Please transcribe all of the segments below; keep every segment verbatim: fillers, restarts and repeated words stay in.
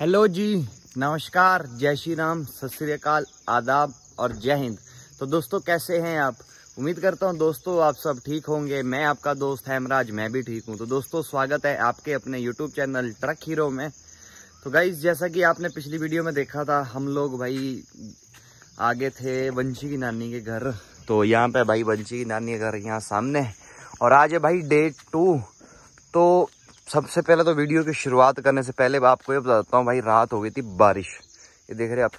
Hello जी, नमस्कार, जय श्री राम, सत श्री अकाल, आदाब और जय हिंद। तो दोस्तों कैसे हैं आप? उम्मीद करता हूं दोस्तों आप सब ठीक होंगे। मैं आपका दोस्त हेमराज, मैं भी ठीक हूं। तो दोस्तों स्वागत है आपके अपने यूट्यूब चैनल ट्रक हीरो में। तो गाइस जैसा कि आपने पिछली वीडियो में देखा था, हम लोग भाई आगे थे वंशी की नानी के घर। तो यहाँ पे भाई वंशी की नानी के घर यहाँ सामने है और आज है भाई डे टू। तो सबसे पहले तो वीडियो की शुरुआत करने से पहले आपको ये बताता हूँ भाई, रात हो गई थी बारिश। ये देख रहे आप,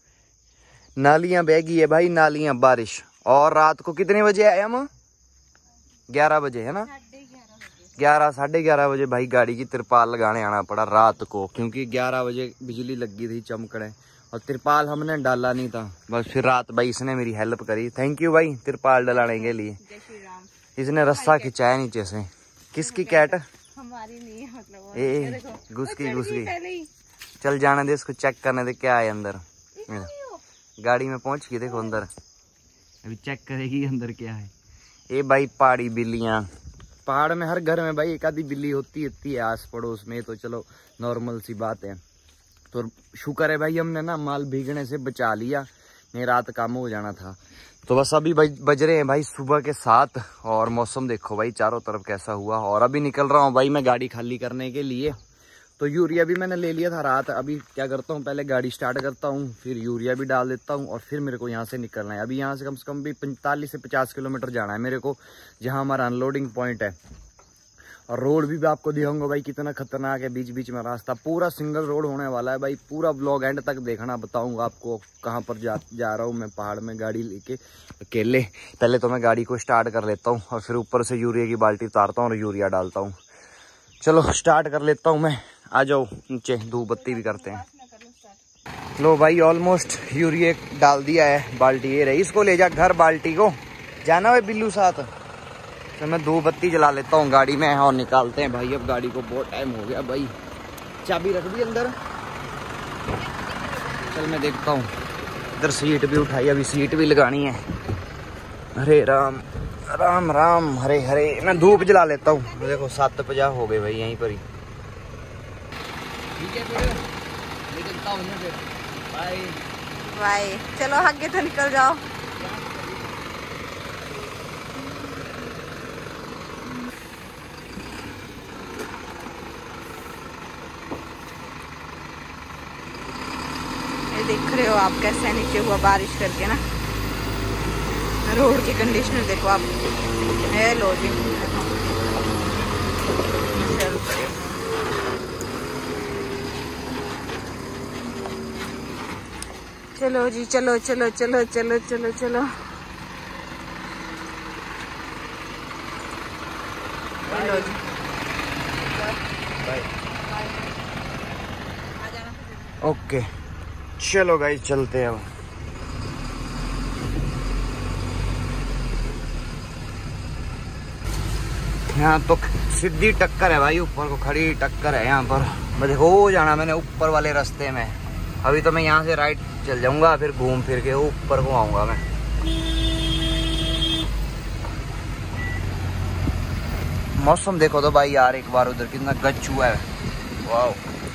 नालियां बह गई है भाई, नालियां बारिश। और रात को कितने बजे आए हम? ग्यारह बजे है ना, ग्यारह साढ़े ग्यारह बजे भाई गाड़ी की तिरपाल लगाने आना पड़ा रात को, क्योंकि ग्यारह बजे बिजली लग गई थी चमकड़े और तिरपाल हमने डाला नहीं था। बस फिर रात भाई इसने मेरी हेल्प करी, थैंक यू भाई तिरपाल डलाने के लिए। इसने रस्सा खिंचाया नीचे से। किसकी कैट? हमारी नहीं है, मतलब ए घुस गई घुस गई। चल जाने दे, इसको चेक करने दे क्या है अंदर। गाड़ी में पहुंच गई, देखो अंदर, अभी चेक करेगी अंदर क्या है। ए भाई पहाड़ी बिल्लियां, पहाड़ में हर घर में भाई एक आधी बिल्ली होती होती है आस पड़ोस में, तो चलो नॉर्मल सी बात है। तो शुक्र है भाई हमने ना माल भीगने से बचा लिया, नहीं रात काम हो जाना था। तो बस अभी बज रहे हैं भाई सुबह के सात और मौसम देखो भाई चारों तरफ कैसा हुआ। और अभी निकल रहा हूँ भाई मैं गाड़ी खाली करने के लिए। तो यूरिया भी मैंने ले लिया था रात। अभी क्या करता हूँ, पहले गाड़ी स्टार्ट करता हूँ, फिर यूरिया भी डाल देता हूँ और फिर मेरे को यहाँ से निकलना है। अभी यहाँ से कम से कम भी पैंतालीस से पचास किलोमीटर जाना है मेरे को, जहाँ हमारा अनलोडिंग पॉइंट है। और रोड भी, भी आपको दिखाऊंगा भाई कितना खतरनाक है, बीच बीच में रास्ता पूरा सिंगल रोड होने वाला है भाई। पूरा ब्लॉग एंड तक देखना, बताऊंगा आपको कहाँ पर जा जा रहा हूँ मैं पहाड़ में गाड़ी लेके अकेले। पहले तो मैं गाड़ी को स्टार्ट कर लेता हूँ और फिर ऊपर से यूरिया की बाल्टी उतारता हूँ और यूरिया डालता हूँ। चलो स्टार्ट कर लेता हूँ मैं, आ जाओ नीचे, धूप बत्ती भी करते हैं। लो भाई ऑलमोस्ट यूरिया डाल दिया है, बाल्टी ये रही, इसको ले जा घर, बाल्टी को जाना है बिल्लू साथ। तो मैं दो बत्ती जला लेता हूँ गाड़ी में और निकालते हैं भाई अब गाड़ी को, बहुत टाइम हो गया भाई। चाबी रख दी अंदर, चल मैं देखता हूँ। इधर सीट भी उठाई, अभी सीट भी लगानी है। हरे राम राम राम हरे हरे। मैं धूप जला लेता हूँ, देखो सात पचास हो गए भाई यहीं पर ही। ठीक है फिर निकलता हूँ मैं फिर, बाय बाय। चलो आगे तो निकल जाओ। देख रहे हो आप कैसे नीचे हुआ बारिश करके ना, रोड की कंडीशन देखो आप। हेलो जी, चलो जी, चलो चलो चलो चलो चलो चलो। हेलो जी, ओके चलो गाइस चलते हैं अब। यहाँ तो सीधी टक्कर है भाई, ऊपर को खड़ी टक्कर है यहाँ पर। मैं देखो हो जाना मैंने ऊपर वाले रास्ते में। अभी तो मैं यहाँ से राइट चल जाऊंगा, फिर घूम फिर के ऊपर को आऊंगा मैं। मौसम देखो तो भाई यार एक बार, उधर कितना गच हुआ है, वाह।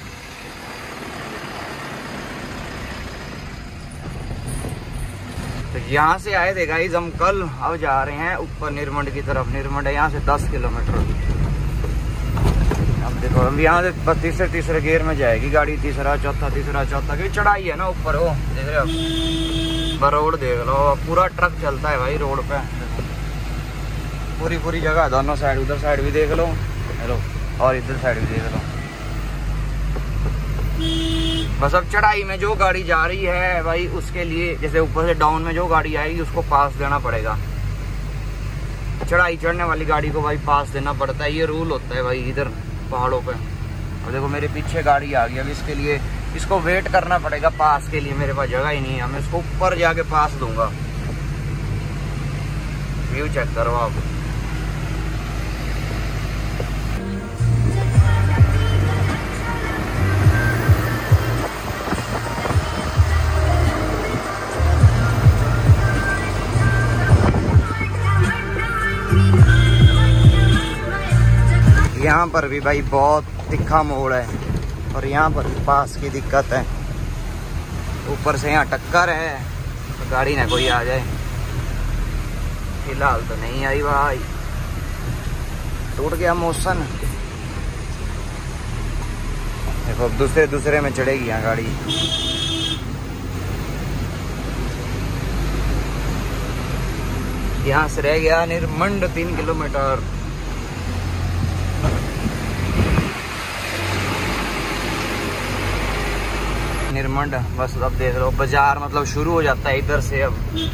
तो यहाँ से आए थे गाइस हम कल, अब जा रहे हैं ऊपर निरमंड की तरफ। निरमंड है यहाँ से दस किलोमीटर। अब देखो हम यहाँ से तीसरे तीसरे गियर में जाएगी गाड़ी, तीसरा चौथा तीसरा चौथा, क्योंकि चढ़ाई है ना ऊपर, वो देख रहे हो रोड देख लो, पूरा ट्रक चलता है भाई रोड पे, पूरी पूरी जगह दोनों साइड। उधर साइड भी देख लो, हेलो, और इधर साइड भी देख लो। बस अब चढ़ाई में जो गाड़ी जा रही है भाई उसके लिए, जैसे ऊपर से डाउन में जो गाड़ी आएगी उसको पास देना पड़ेगा। चढ़ाई चढ़ने वाली गाड़ी को भाई पास देना पड़ता है, ये रूल होता है भाई इधर पहाड़ों पे। और देखो मेरे पीछे गाड़ी आ गई, अब इसके लिए इसको वेट करना पड़ेगा पास के लिए। मेरे पास जगह ही नहीं है, मैं इसको ऊपर जाके पास दूंगा। व्यू चेक करो आप। यहाँ पर भी भाई बहुत तिखा मोड़ है और यहाँ पर पास की दिक्कत है, ऊपर से यहाँ टक्कर है तो गाड़ी ना कोई आ जाए। फिलहाल तो नहीं आई भाई, टूट गया मोशन। देखो अब दूसरे दूसरे में चढ़ेगी यहाँ गाड़ी। यहाँ से रह गया निर्मंड तीन किलोमीटर। निर्मंड बस अब देख लो, बाजार मतलब शुरू हो जाता है इधर से अब।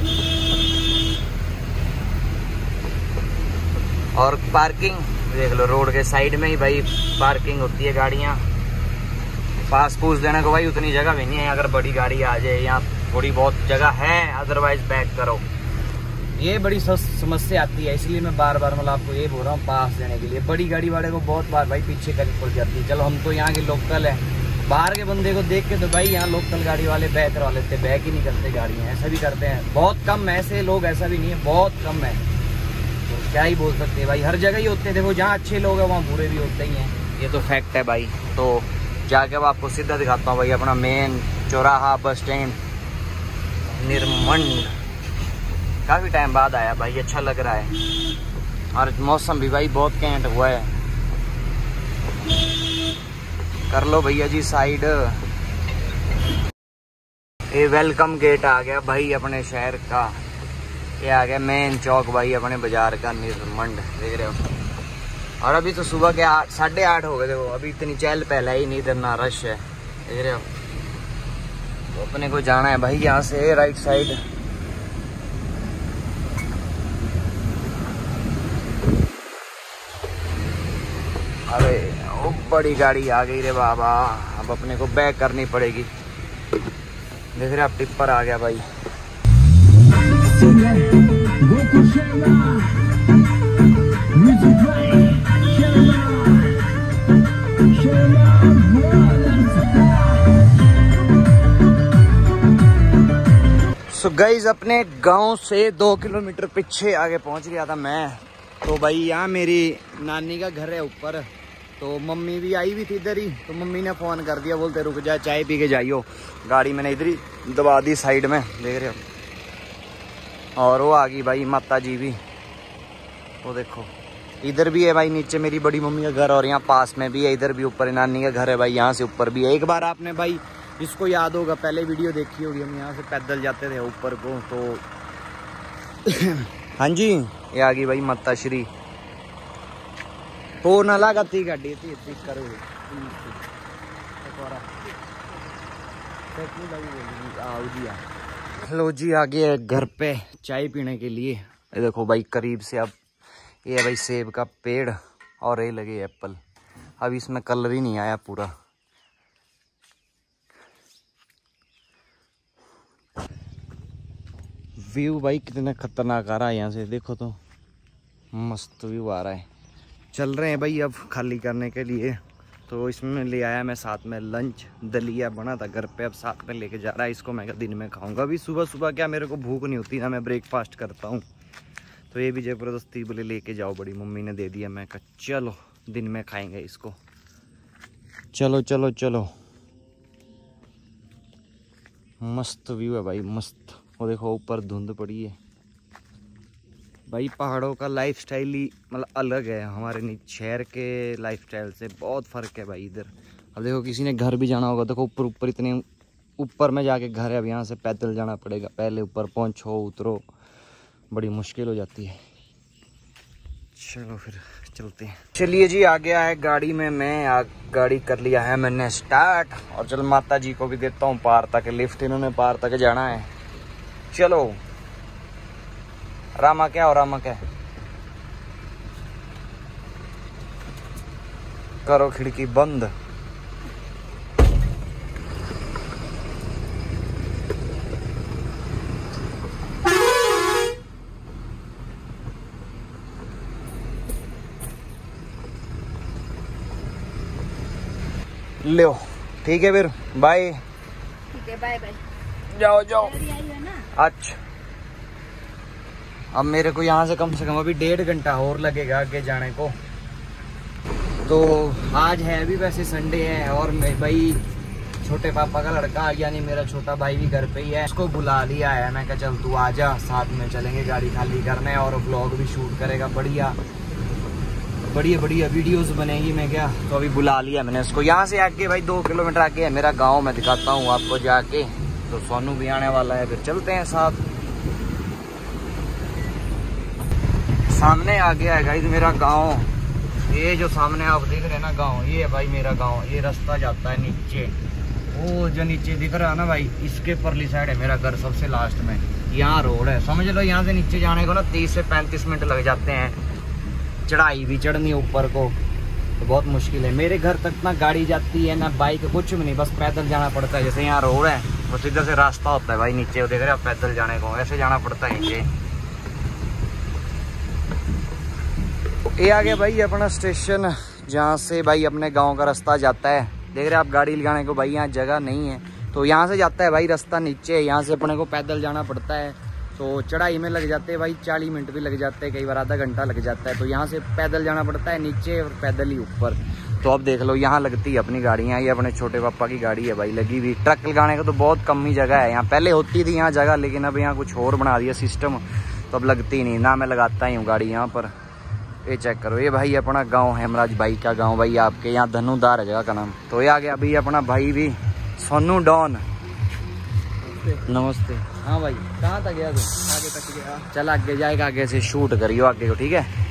और पार्किंग देख लो, रोड के साइड में ही भाई पार्किंग होती है गाड़ियाँ। पास पूछ देने को भाई उतनी जगह भी नहीं है, अगर बड़ी गाड़ी आ जाए यहाँ थोड़ी बहुत जगह है, अदरवाइज बैक करो। ये बड़ी समस्या आती है, इसलिए मैं बार बार मतलब आपको ये बोल रहा हूँ पास देने के लिए। बड़ी गाड़ी वाले को बहुत बार भाई पीछे करनी पड़ जाती है। चलो हम तो यहाँ के लोकल है, बाहर के बंदे को देख के तो भाई यहाँ लोकल गाड़ी वाले बैक करवा लेते, बैक ही नहीं करते गाड़ियाँ, ऐसा भी करते हैं बहुत कम। ऐसे लोग ऐसा भी नहीं है, बहुत कम है। तो क्या ही बोल सकते हैं भाई, हर जगह ही होते हैं। देखो जहाँ अच्छे लोग हैं वहाँ बुरे भी होते ही हैं, ये तो फैक्ट है भाई। तो जाके अब आपको सीधा दिखाता हूँ भाई अपना मेन चौराहा बस स्टैंड निर्मंड। काफ़ी टाइम बाद आया भाई, अच्छा लग रहा है। और मौसम भी भाई बहुत कैंट हुआ है। कर लो भैया जी साइड। ये वेलकम गेट आ गया भाई अपने शहर का। ये आ गया मेन चौक भाई अपने बाजार का निर्मंड, देख रहे हो। और अभी तो सुबह के आठ साढ़े आठ हो गए, देखो अभी इतनी चहल पहला ही नहीं, इधर ना रश है, देख रहे हो। तो अपने को जाना है भाई यहाँ से राइट साइड। अरे वो बड़ी गाड़ी आ गई रे बाबा, अब अपने को बैक करनी पड़ेगी। देख रहे आप टिप्पर आ गया भाई। सो गाइज अपने गांव से दो किलोमीटर पीछे आगे पहुंच गया था मैं। तो भाई यहाँ मेरी नानी का घर है ऊपर, तो मम्मी भी आई हुई थी इधर ही। तो मम्मी ने फ़ोन कर दिया, बोलते रुक जा चाय पी के जाइयो। गाड़ी मैंने इधर ही दबा दी साइड में, देख रहे हो। और वो आ गई भाई माता जी भी, वो देखो इधर भी है भाई नीचे मेरी बड़ी मम्मी का घर, और यहाँ पास में भी है, इधर भी ऊपर नानी का घर है भाई, यहाँ से ऊपर भी है। एक बार आपने भाई इसको याद होगा, पहले वीडियो देखी होगी, हम यहाँ से पैदल जाते थे ऊपर को। तो हाँ जी, ये आ गई भाई माता श्री। हो ना लगा थी गाड़ी थी करो। हेलो जी, आ गए घर पे चाय पीने के लिए। ये देखो भाई करीब से, अब ये है भाई सेब का पेड़ और ये लगे एप्पल। अब इसमें कलर ही नहीं आया पूरा। व्यू भाई कितना खतरनाक आ रहा है यहाँ से, देखो तो मस्त व्यू आ रहा है। चल रहे हैं भाई अब खाली करने के लिए। तो इसमें ले आया मैं साथ में लंच, दलिया बना था घर पे, अब साथ में लेके जा रहा है इसको। मैं दिन में खाऊंगा, अभी सुबह सुबह क्या मेरे को भूख नहीं होती ना, मैं ब्रेकफास्ट करता हूँ। तो ये भी ज़बरदस्ती बोले लेके जाओ, बड़ी मम्मी ने दे दिया। मैं कहा चलो दिन में खाएंगे इसको। चलो चलो चलो, मस्त व्यू है भाई मस्त। वो देखो ऊपर धुंध पड़ी है भाई। पहाड़ों का लाइफस्टाइल ही मतलब अलग है, हमारे शहर के लाइफस्टाइल से बहुत फ़र्क है भाई इधर। अब देखो किसी ने घर भी जाना होगा, देखो ऊपर ऊपर इतने ऊपर में जाके घर है, अब यहाँ से पैदल जाना पड़ेगा। पहले ऊपर पहुँचो उतरो, बड़ी मुश्किल हो जाती है। चलो फिर चलते हैं। चलिए जी, आ गया है गाड़ी में मैं, आ, गाड़ी कर लिया है मैंने स्टार्ट। और चल माता जी को भी देता हूँ पार तक, लिफ्ट इन्होंने पार तक जाना है। चलो रामा क्या हो रामा क्या, करो खिड़की बंद। लो ठीक है फिर बाय। ठीक है बाय बाय, जाओ जाओ। अच्छा अब मेरे को यहाँ से कम से कम अभी डेढ़ घंटा और लगेगा आगे जाने को। तो आज है भी वैसे संडे है और मैं भाई छोटे पापा का लड़का यानी मेरा छोटा भाई भी घर पे ही है, उसको बुला लिया है। मैं कहा चल तू आजा, साथ में चलेंगे गाड़ी खाली करने और व्लॉग भी शूट करेगा, बढ़िया बढ़िया बढ़िया वीडियोस बनेगी। मैं क्या तो अभी बुला लिया मैंने उसको। यहाँ से आगे भाई दो किलोमीटर आगे है मेरा गाँव, मैं दिखाता हूँ आपको जाके। तो सोनू भी आने वाला है, फिर चलते हैं साथ। सामने आ गया है गाइस मेरा गांव। ये जो सामने आप देख रहे हैं ना गांव, ये है भाई मेरा गांव। ये रास्ता जाता है नीचे, वो जो नीचे दिख रहा है ना भाई, इसके परली साइड है मेरा घर सबसे लास्ट में। यहाँ रोड है, समझ लो यहाँ से नीचे जाने को ना तीस से पैंतीस मिनट लग जाते हैं। चढ़ाई भी चढ़नी ऊपर को तो बहुत मुश्किल है। मेरे घर तक ना गाड़ी जाती है ना बाइक, कुछ भी नहीं, बस पैदल जाना पड़ता है। जैसे यहाँ रोड है बस इधर से रास्ता होता है भाई नीचे, देख रहे हो पैदल जाने को, ऐसे जाना पड़ता है नीचे। ये आ गया भाई अपना स्टेशन, जहाँ से भाई अपने गांव का रास्ता जाता है। देख रहे हैं आप गाड़ी लगाने को भाई यहाँ जगह नहीं है, तो यहाँ से जाता है भाई रास्ता नीचे। यहाँ से अपने को पैदल जाना पड़ता है, तो चढ़ाई में लग जाते हैं भाई चालीस मिनट भी लग जाते हैं, कई बार आधा घंटा लग जाता है। तो यहाँ से पैदल जाना पड़ता है नीचे और पैदल ही ऊपर। तो अब देख लो यहाँ लगती है अपनी गाड़ियाँ, ये अपने छोटे पापा की गाड़ी है भाई लगी हुई। ट्रक लगाने का तो बहुत कम ही जगह है यहाँ, पहले होती थी यहाँ जगह, लेकिन अब यहाँ कुछ और बना दिया सिस्टम, तो अब लगती नहीं ना। मैं लगाता ही हूँ गाड़ी यहाँ पर। ये चेक करो, ये भाई अपना गांव है, हेमराज भाई का गांव भाई आपके यहाँ, धनुदार है जगह का नाम। तो ये आ गया अभी अपना भाई भी सोनू डॉन। नमस्ते। हाँ भाई कहाँ तक गया तू? आगे तक गया। चल आगे जाएगा, आगे से शूट करियो आगे को, ठीक है।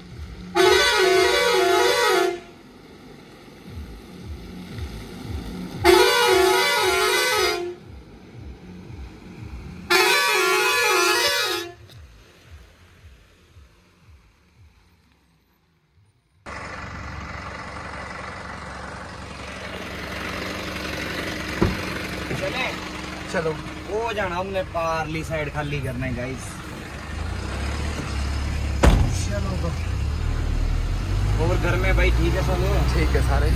चलो वो जाना हमने पारली साइड खाली करना है गाइस। चलो तो और घर में भाई ठीक है सब? ठीक है सारे।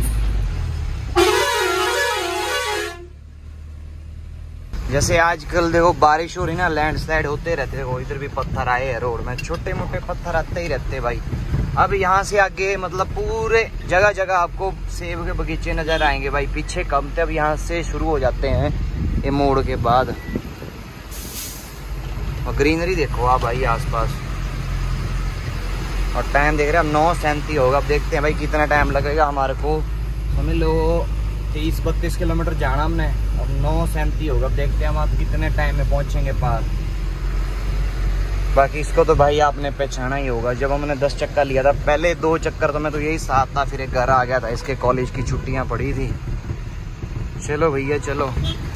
जैसे आजकल देखो बारिश हो रही ना, लैंडस्लाइड होते रहते, देखो इधर भी पत्थर आए हैं रोड में, छोटे मोटे पत्थर आते ही रहते भाई। अब यहाँ से आगे मतलब पूरे जगह जगह आपको सेब के बगीचे नजर आएंगे भाई, पीछे कम थे, अब यहाँ से शुरू हो जाते हैं ये मोड़ के बाद। और ग्रीनरी देखो आप भाई आसपास। और टाइम देख रहे हैं अब नौ सैंती होगा। अब देखते हैं भाई कितना टाइम लगेगा हमारे को, समझ लो तीस बत्तीस किलोमीटर जाना हमने, अब नौ सैंती होगा। अब देखते हैं हम आप कितने टाइम में पहुंचेंगे पार। बाकी इसको तो भाई आपने पहचाना ही होगा, जब हमने दस चक्कर लिया था, पहले दो चक्कर तो मैं तो यही साथ था, फिर एक घर आ गया था, इसके कॉलेज की छुट्टियां पड़ी थी। चलो भैया चलो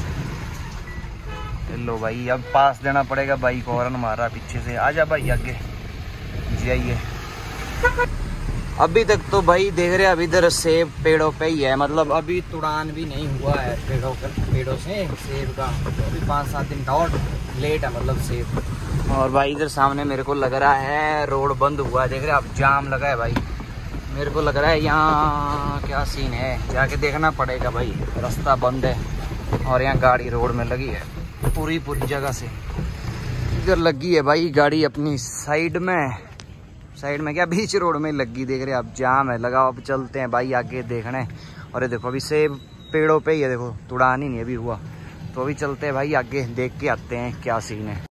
चलो भाई, अब पास देना पड़ेगा भाई को, हॉर्न मारा पीछे से। आजा भाई आगे जाइए। अभी तक तो भाई देख रहे हैं अभी इधर सेब पेड़ों पे ही है, मतलब अभी तुड़ान भी नहीं हुआ है पेड़ों का, पेड़ों से सेब का। तो अभी पाँच सात दिन का और लेट है मतलब सेब। और भाई इधर सामने मेरे को लग रहा है रोड बंद हुआ है, देख रहे हैं आप जाम लगा है भाई। मेरे को लग रहा है यहाँ क्या सीन है, जाके देखना पड़ेगा भाई। रास्ता बंद है और यहाँ गाड़ी रोड में लगी है पूरी पूरी जगह से। इधर लगी है भाई गाड़ी अपनी साइड में, साइड में क्या बीच रोड में लगी, देख रहे हैं आप जाम है लगा। अब चलते हैं भाई आगे देखने। और ये देखो अभी सेब पेड़ों पे ही है, देखो तुड़ान ही नहीं अभी हुआ। तो अभी चलते हैं भाई आगे, देख के आते हैं क्या सीन है।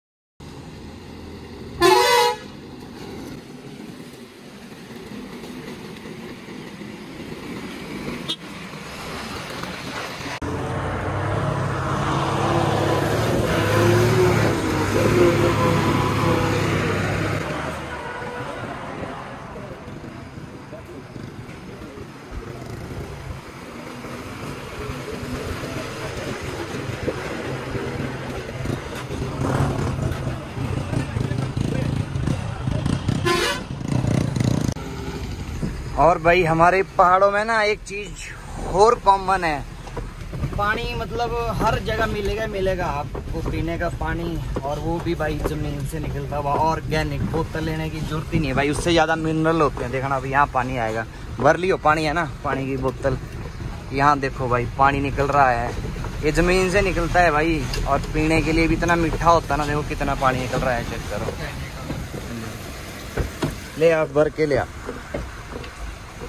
और भाई हमारे पहाड़ों में ना एक चीज और कॉमन है, पानी मतलब हर जगह मिलेगा मिलेगा आपको पीने का पानी, और वो भी भाई जमीन से निकलता हुआ ऑर्गेनिक। बोतल लेने की जरूरत ही नहीं है भाई, उससे ज़्यादा मिनरल होते हैं। देखना अभी यहाँ पानी आएगा, भर लियो पानी है ना पानी की बोतल। यहाँ देखो भाई पानी निकल रहा है, ये ज़मीन से निकलता है भाई, और पीने के लिए भी इतना मीठा होता है ना। देखो कितना पानी निकल रहा है, चेक करो। ले आप भर के ले आ।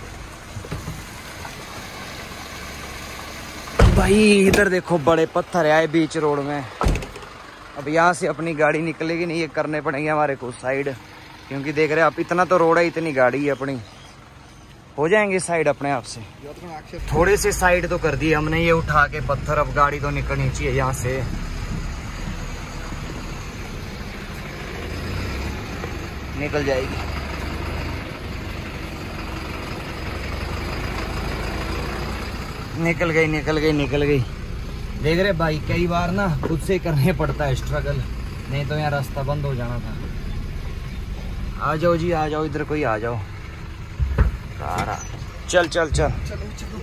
भाई इधर देखो बड़े पत्थर आए बीच रोड में। अब यहाँ से अपनी गाड़ी निकलेगी नहीं, ये करने पड़ेंगे हमारे को साइड, क्योंकि देख रहे हैं आप इतना तो रोड है, इतनी गाड़ी है अपनी, हो जाएंगे साइड अपने आप से। थोड़े से साइड तो कर दिए हमने, ये उठा के पत्थर, अब गाड़ी तो निकलनी चाहिए यहाँ से। निकल जाएगी। निकल गई निकल गई निकल गई। देख रहे भाई कई बार ना खुद से करने पड़ता है स्ट्रगल, नहीं तो यहाँ रास्ता बंद हो जाना था। आ जाओ जी आ जाओ, इधर कोई आ जाओ। सारा चल चल चल चलो चलो।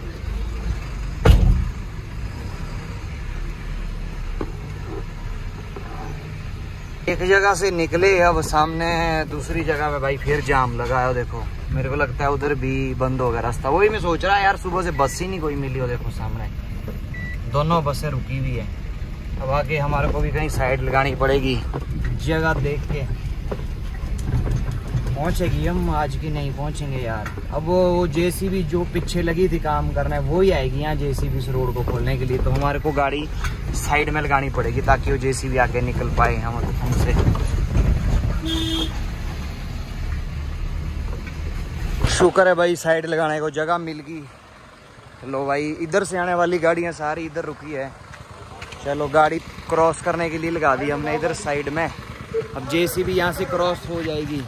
एक जगह से निकले, अब सामने दूसरी जगह पे भाई फिर जाम लगा है। देखो मेरे को लगता है उधर भी बंद हो गया रास्ता। वही मैं सोच रहा यार, सुबह से बस ही नहीं कोई मिली हो। देखो सामने दोनों बसें रुकी हुई है। अब आगे हमारे को भी कहीं साइड लगानी पड़ेगी, जगह देख के। पहुंचेगी हम आज की नहीं पहुंचेंगे यार। अब वो जेसीबी जो पीछे लगी थी काम करने, वो ही आएगी यहाँ जेसीबी इस रोड को खोलने के लिए। तो हमारे को गाड़ी साइड में लगानी पड़ेगी ताकि वो जेसीबी आगे निकल पाए हम हमसे। शुक्र है भाई साइड लगाने को जगह मिल गई। चलो भाई, इधर से आने वाली गाड़ियाँ सारी इधर रुकी है। चलो गाड़ी क्रॉस करने के लिए लगा दी हमने इधर साइड में। अब जेसीबी यहाँ से क्रॉस हो जाएगी।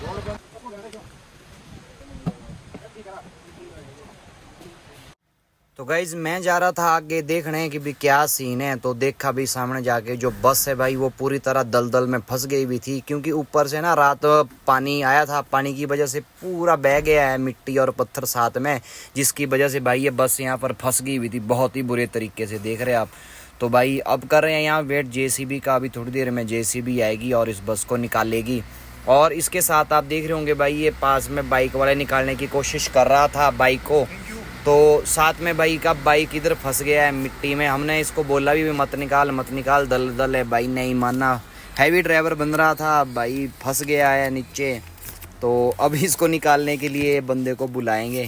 तो गाइज मैं जा रहा था आगे देखने कि भी क्या सीन है, तो देखा भी सामने जाके जो बस है भाई वो पूरी तरह दलदल में फंस गई भी थी, क्योंकि ऊपर से ना रात पानी आया था। पानी की वजह से पूरा बह गया है, मिट्टी और पत्थर साथ में, जिसकी वजह से भाई ये बस यहाँ पर फंस गई हुई थी बहुत ही बुरे तरीके से, देख रहे हैं आप। तो भाई अब कर रहे हैं यहाँ वेट जेसीबी का। अभी थोड़ी देर में जेसीबी आएगी और इस बस को निकालेगी। और इसके साथ आप देख रहे होंगे भाई ये पास में बाइक वाले निकालने की कोशिश कर रहा था बाइक को, तो साथ में भाई का बाइक इधर फंस गया है मिट्टी में। हमने इसको बोला भी मत निकाल मत निकाल, दल दल है, भाई नहीं माना। हैवी ड्राइवर बन रहा था, भाई फंस गया है नीचे। तो अब इसको निकालने के लिए बंदे को बुलाएंगे।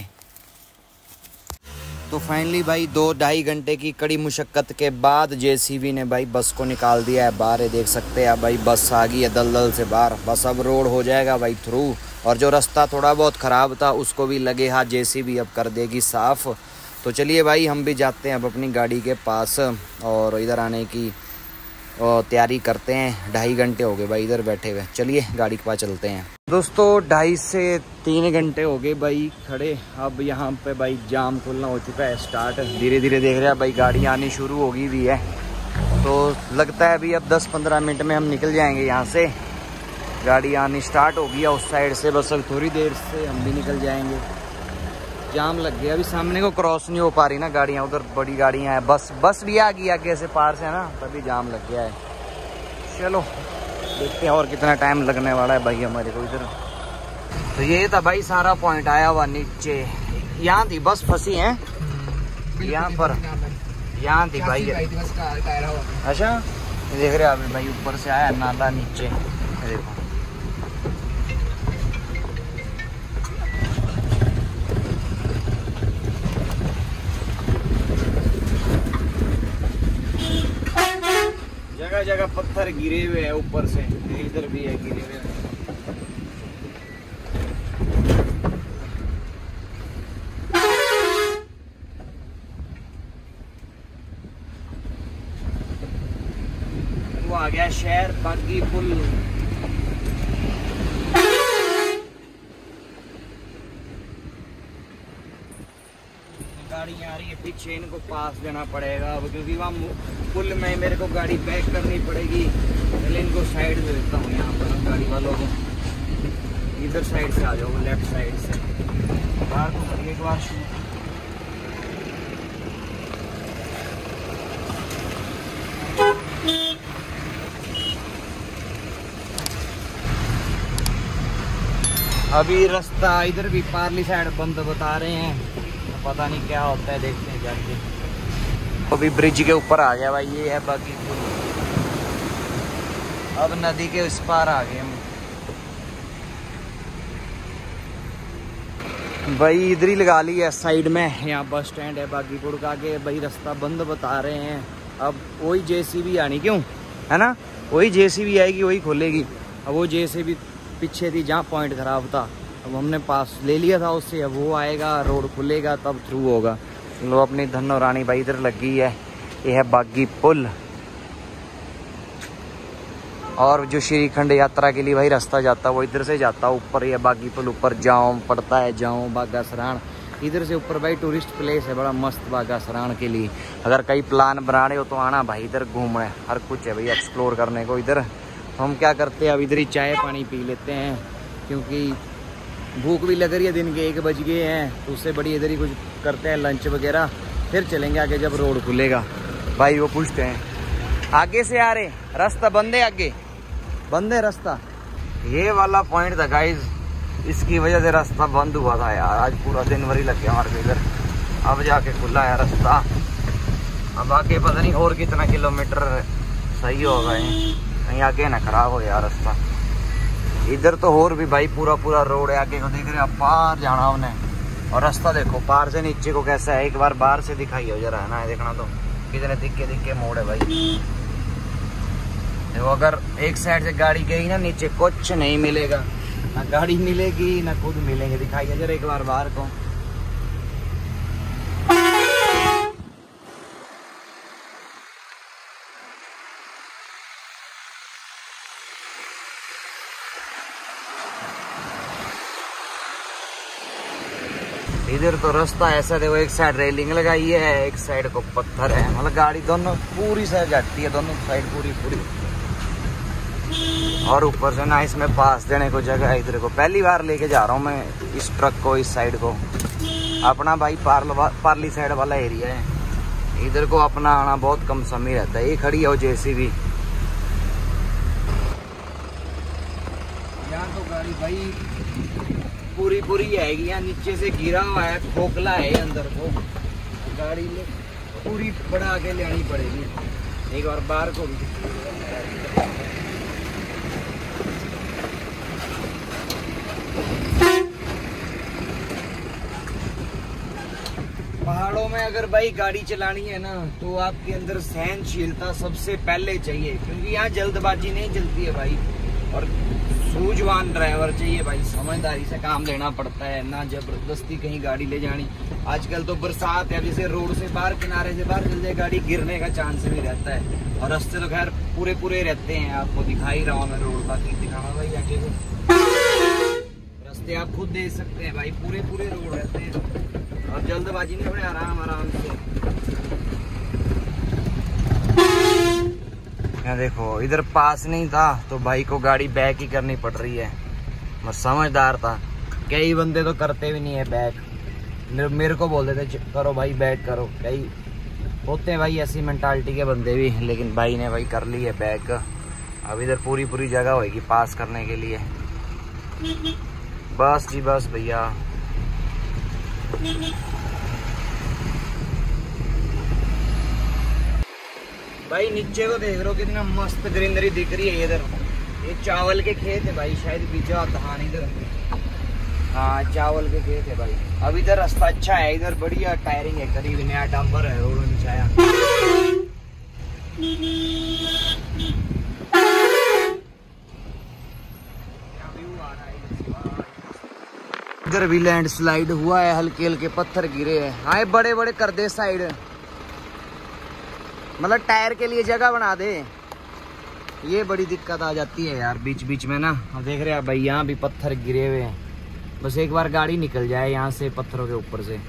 तो फाइनली भाई दो ढाई घंटे की कड़ी मुशक्कत के बाद जेसीबी ने भाई बस को निकाल दिया है बाहर। है देख सकते हैं भाई बस आ गई है दलदल से बाहर। बस अब रोड हो जाएगा भाई थ्रू, और जो रास्ता थोड़ा बहुत ख़राब था उसको भी लगे हाथ जेसीबी अब कर देगी साफ़। तो चलिए भाई हम भी जाते हैं अब अपनी गाड़ी के पास और इधर आने की तैयारी करते हैं। ढाई घंटे हो गए भाई इधर बैठे हुए, चलिए गाड़ी के पास चलते हैं। दोस्तों ढाई से तीन घंटे हो गए भाई खड़े। अब यहाँ पे भाई जाम खुलना हो चुका है स्टार्ट, धीरे धीरे देख रहे हैं भाई गाड़ी आनी शुरू हो गई भी है। तो लगता है अभी अब दस पंद्रह मिनट में हम निकल जाएंगे यहाँ से। गाड़ी आनी स्टार्ट हो गई है उस साइड से, बस अब थोड़ी देर से हम भी निकल जाएंगे। जाम लग गया, अभी सामने को क्रॉस नहीं हो पा रही ना गाड़ियाँ, उधर बड़ी गाड़ियाँ हैं। बस बस भी आ गई आगे से पार से ना, तभी जाम लग गया है। चलो देखते हैं और कितना टाइम लगने वाला है भाई हमारे को इधर। तो ये था भाई सारा पॉइंट आया हुआ नीचे, यहाँ थी बस फंसी है यहाँ पर, यहाँ थी भाई। अच्छा देख रहे अभी भाई ऊपर से आया नाला नीचे, देखो जगह जगह पत्थर गिरे हुए हैं ऊपर से, इधर भी है गिरे हुए। वो आ गया शहर बागी पुल। गाड़ी आ रही है पीछे, इनको पास देना पड़ेगा अब, क्योंकि वहाँ पुल में मेरे को गाड़ी बैक करनी पड़ेगी। पहले इनको साइड दे देता हूँ यहाँ पर गाड़ी वालों को। इधर साइड से आ जाओ, लेफ्ट साइड से बाहर तो एक बार शूट। अभी रास्ता इधर भी पारली साइड बंद बता रहे हैं, पता नहीं क्या होता है, देखते हैं जाके। अभी ब्रिज के ऊपर आ गया भाई, ये है बाकी पुल। अब नदी के उस पार आ गए हम। भाई इधर ही लगा ली है साइड में, यहाँ बस स्टैंड है बागीपुर का। आगे भाई रास्ता बंद बता रहे हैं। अब वही जेसीबी आनी, क्यों है ना, वही जेसीबी आएगी वही खोलेगी। अब वो जेसीबी पीछे थी जहाँ पॉइंट खराब था, अब हमने पास ले लिया था उससे। अब वो आएगा, रोड खुलेगा तब थ्रू होगा। लो अपनी धनो रानी भाई इधर लगी है, ये है बागी पुल। और जो श्रीखंड यात्रा के लिए भाई रास्ता जाता है वो इधर से जाता है ऊपर। ये बागी पुल ऊपर जाऊँ पड़ता है, जाऊँ बागा सराण इधर से ऊपर। भाई टूरिस्ट प्लेस है बड़ा मस्त बागा सराण के लिए। अगर कहीं प्लान बना रहे हो तो आना भाई, इधर घूमना हर कुछ है भाई एक्सप्लोर करने को इधर। तो हम क्या करते हैं अब इधर ही चाय पानी पी लेते हैं, क्योंकि भूख भी लग रही है, दिन के एक बज गए हैं। तो उससे बड़ी इधर ही कुछ करते हैं लंच वगैरह, फिर चलेंगे आगे जब रोड खुलेगा। भाई वो पूछते हैं आगे से आ रहे, रास्ता बंद है, आगे बंद है रास्ता। ये वाला पॉइंट था गाइज, इसकी वजह से रास्ता बंद हुआ था यार। आज पूरा दिन भर ही लग गया हमारे इधर, अब जाके खुला है रास्ता। अब आगे पता नहीं और कितना किलोमीटर सही होगा, कहीं आगे ना खराब हो यार रास्ता। इधर तो और भी भाई पूरा पूरा रोड है आगे को, देख रहे आप पार जाना उन्हें। और रास्ता देखो पार से नीचे को कैसा है, एक बार बाहर से दिखाई हो जरा, है ना, देखना तो कितने दिक्के दिक्के मोड़ है भाई। देखो अगर एक साइड से गाड़ी गई ना नीचे कुछ नहीं मिलेगा, ना गाड़ी मिलेगी ना खुद मिलेंगे। दिखाई जरा एक बार बाहर को। इधर तो रास्ता ऐसा देखो, एक साइड रेलिंग लगाई है, एक साइड को पत्थर है, मतलब गाड़ी दोनों पूरी साइड जाती है, दोनों साइड पूरी पूरी। और ऊपर से ना इसमें पास देने को जगह है। इधर को पहली बार लेके जा रहा हूँ मैं इस ट्रक को, इस साइड को। अपना भाई पार्ल पार्ली साइड वाला एरिया है, इधर को अपना आना बहुत कम समय रहता है। ये खड़ी है जेसीबी, यहाँ तो गाड़ी भाई पूरी पूरी आएगी। यहाँ नीचे से गिरा हुआ है, खोखला है अंदर को, गाड़ी ले पूरी बढ़ा के लेनी पड़ेगी। एक बार बाहर को भी पहाड़ों में अगर भाई गाड़ी चलानी है ना तो आपके अंदर सहनशीलता सबसे पहले चाहिए, क्योंकि यहाँ जल्दबाजी नहीं चलती है भाई। और सूझवान ड्राइवर चाहिए भाई, समझदारी से काम लेना पड़ता है, ना जबरदस्ती कहीं गाड़ी ले जानी। आजकल तो बरसात है, जैसे रोड से बाहर किनारे से बाहर चल जाए गाड़ी, गिरने का चांस भी रहता है। और रास्ते तो खैर पूरे पूरे रहते हैं, आपको दिखा ही रहा हूँ मैं रोड, बाकी दिखाना भाई आगे को। रास्ते आप खुद देख सकते हैं भाई, पूरे पूरे रोड रहते हैं। और जल्दबाजी नहीं, बड़े आराम आराम से। यहाँ देखो इधर पास नहीं था तो भाई को गाड़ी बैक ही करनी पड़ रही है। मैं समझदार था, कई बंदे तो करते भी नहीं है बैक, मेरे को बोल देते करो भाई बैक करो। कई होते हैं भाई ऐसी मेंटालिटी के बंदे भी, लेकिन भाई ने भाई कर ली है बैक। अब इधर पूरी पूरी जगह होगी पास करने के लिए। बस जी बस भैया। भाई नीचे को देख रहे हो कितना मस्त ग्रीनरी दिख रही है। इधर ये चावल के खेत है भाई, शायद पीछे धान इधर, हाँ चावल के खेत है भाई। अब इधर रास्ता अच्छा है, इधर बढ़िया टायरिंग है, करीब नया डांबर है, रोड में बिछाया। इधर भी लैंड स्लाइड हुआ है, हल्के हल्के पत्थर गिरे हैं। हाँ बड़े बड़े कर दे साइड, मतलब टायर के लिए जगह बना दे। ये बड़ी दिक्कत आ जाती है यार बीच बीच में ना। अब देख रहे हैं भाई यहाँ भी पत्थर गिरे हुए हैं, बस एक बार गाड़ी निकल जाए यहाँ से पत्थरों के ऊपर से।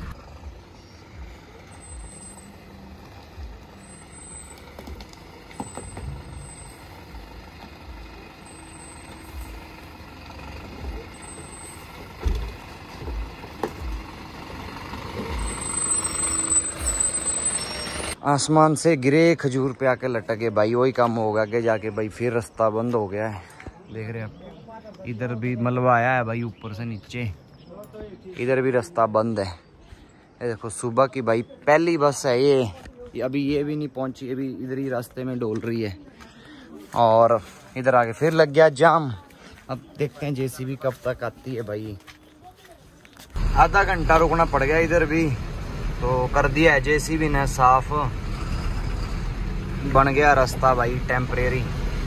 आसमान से गिरे खजूर पे आके लटके भाई, वही काम होगा आगे जाके भाई। फिर रास्ता बंद हो गया है, देख रहे आप इधर भी मलबा आया है भाई ऊपर से नीचे, इधर भी रास्ता बंद है। ये देखो सुबह की भाई पहली बस है ये, अभी ये भी नहीं पहुंची, अभी इधर ही रास्ते में डोल रही है। और इधर आगे फिर लग गया जाम। अब देखते हैं जेसीबी कब तक आती है भाई। आधा घंटा रुकना पड़ गया इधर भी, तो कर दिया है जेसीबी ने साफ, बन गया रास्ता भाई टेम्परेरी।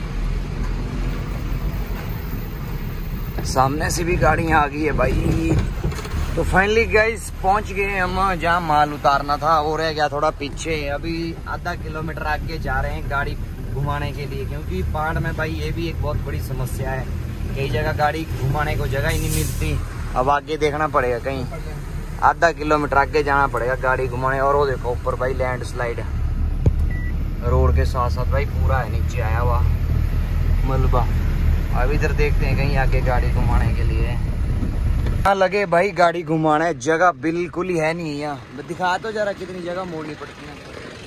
सामने से भी गाड़ियां आ गई है भाई। तो फाइनली गाइस पहुंच गए हम जहाँ माल उतारना था, वो रह गया थोड़ा पीछे। अभी आधा किलोमीटर आगे जा रहे हैं गाड़ी घुमाने के लिए, क्योंकि पहाड़ में भाई ये भी एक बहुत बड़ी समस्या है, कई जगह गाड़ी घुमाने को जगह ही नहीं मिलती। अब आगे देखना पड़ेगा, कहीं आधा किलोमीटर आगे जाना पड़ेगा गाड़ी घुमाने। और वो देखो ऊपर भाई लैंड स्लाइड रोड के साथ साथ भाई पूरा है नीचे आया हुआ मलबा। अब इधर देखते हैं कहीं आगे गाड़ी घुमाने के लिए यहाँ लगे भाई गाड़ी घुमाने, जगह बिल्कुल ही है नहीं यहाँ। दिखा तो जरा कितनी जगह मोड़नी पड़ती है।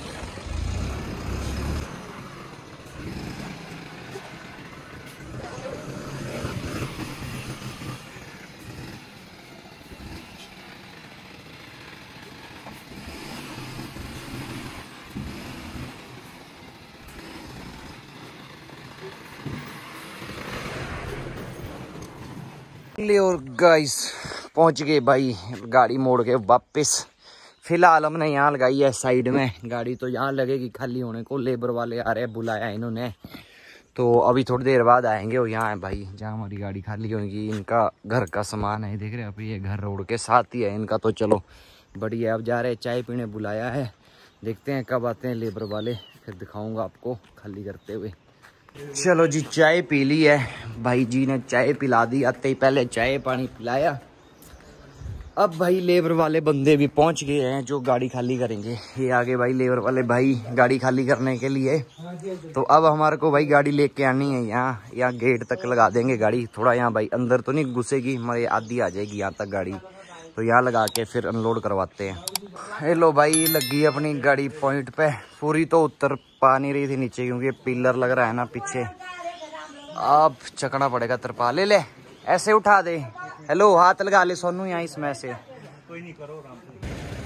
और गाइस पहुंच गए भाई, गाड़ी मोड़ के वापस। फिलहाल हमने यहाँ लगाई है साइड में गाड़ी, तो यहाँ लगेगी खाली होने को। लेबर वाले आ रहे हैं, बुलाया इन्होंने, तो अभी थोड़ी देर बाद आएंगे। और यहाँ है भाई जहाँ हमारी गाड़ी खाली होगी, इनका घर का सामान है, देख रहे हैं। अभी ये घर रोड के साथ ही है इनका, तो चलो बढ़िया। अब जा रहे हैं चाय पीने, बुलाया है, देखते हैं कब आते हैं लेबर वाले, फिर दिखाऊंगा आपको खाली करते हुए। चलो जी चाय पी ली है, भाई जी ने चाय पिला दी, आते ही पहले चाय पानी पिलाया। अब भाई लेबर वाले बंदे भी पहुंच गए हैं जो गाड़ी खाली करेंगे। ये आगे भाई लेबर वाले भाई गाड़ी खाली करने के लिए। तो अब हमारे को भाई गाड़ी लेके आनी है यहाँ, यहाँ गेट तक लगा देंगे गाड़ी। थोड़ा यहाँ भाई अंदर तो नहीं घुसेगी, हमारी आधी आ जाएगी यहाँ तक गाड़ी, तो यहाँ लगा के फिर अनलोड करवाते हैं। हेलो भाई लगी अपनी गाड़ी पॉइंट पे, पूरी तो उतर पा नहीं रही थी नीचे, क्योंकि पिलर लग रहा है ना पीछे। अब चकना पड़ेगा तरपा, ले ले ऐसे उठा दे। हेलो हाथ लगा ले सोनू यहाँ इसमें से। कोई नहीं करो आराम से।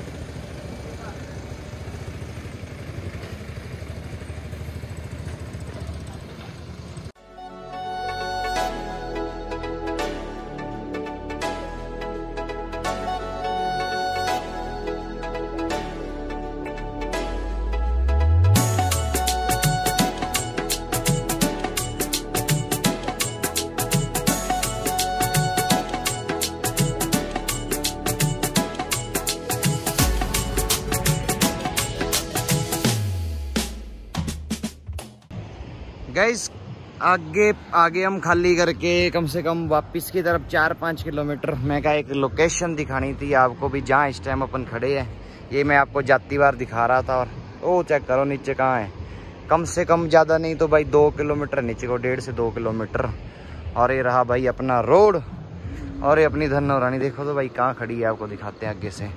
गाइस आगे आगे हम खाली करके कम से कम वापस की तरफ चार पाँच किलोमीटर मैं का एक लोकेशन दिखानी थी आपको भी, जहाँ इस टाइम अपन खड़े हैं। ये मैं आपको जाती बार दिखा रहा था। और ओ चेक करो नीचे कहाँ है, कम से कम ज़्यादा नहीं तो भाई दो किलोमीटर नीचे को, डेढ़ से दो किलोमीटर। और ये रहा भाई अपना रोड, और ये अपनी धन्नो रानी देखो तो भाई कहाँ खड़ी है, आपको दिखाते हैं आगे से।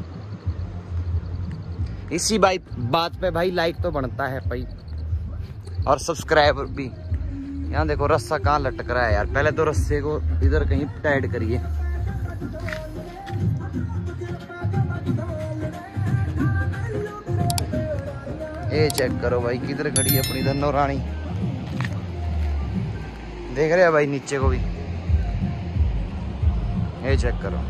इसी भाई बात पे भाई लाइक तो बनता है भाई, और सब्सक्राइबर भी। यहाँ देखो रस्सा कहाँ लटक रहा है यार, पहले तो रस्से को इधर कहीं टाइट करिए। ये चेक करो भाई किधर खड़ी है अपनी धन्नो रानी, देख रहे हैं भाई नीचे को भी। ये चेक करो,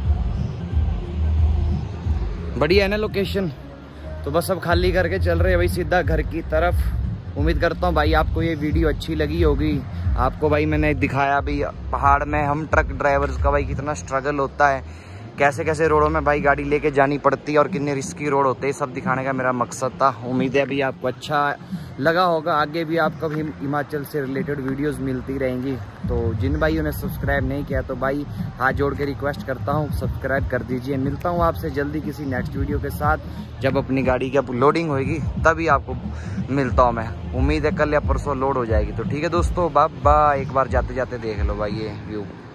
बढ़िया है ना लोकेशन। तो बस अब खाली करके चल रहे हैं भाई सीधा घर की तरफ। उम्मीद करता हूँ भाई आपको ये वीडियो अच्छी लगी होगी। आपको भाई मैंने दिखाया भी पहाड़ में हम ट्रक ड्राइवर्स का भाई कितना स्ट्रगल होता है, कैसे कैसे रोडों में भाई गाड़ी लेके जानी पड़ती है और कितने रिस्की रोड होते हैं, सब दिखाने का मेरा मकसद था। उम्मीद है भी आपको अच्छा लगा होगा। आगे भी आपको भी हिमाचल से रिलेटेड वीडियोस मिलती रहेंगी। तो जिन भाइयों ने सब्सक्राइब नहीं किया तो भाई हाथ जोड़ के रिक्वेस्ट करता हूँ सब्सक्राइब कर दीजिए। मिलता हूँ आपसे जल्दी किसी नेक्स्ट वीडियो के साथ, जब अपनी गाड़ी की लोडिंग होगी तभी आपको मिलता हूँ मैं। उम्मीद है कल या परसों लोड हो जाएगी। तो ठीक है दोस्तों, बाय बाय। एक बार जाते जाते देख लो भाई ये व्यू।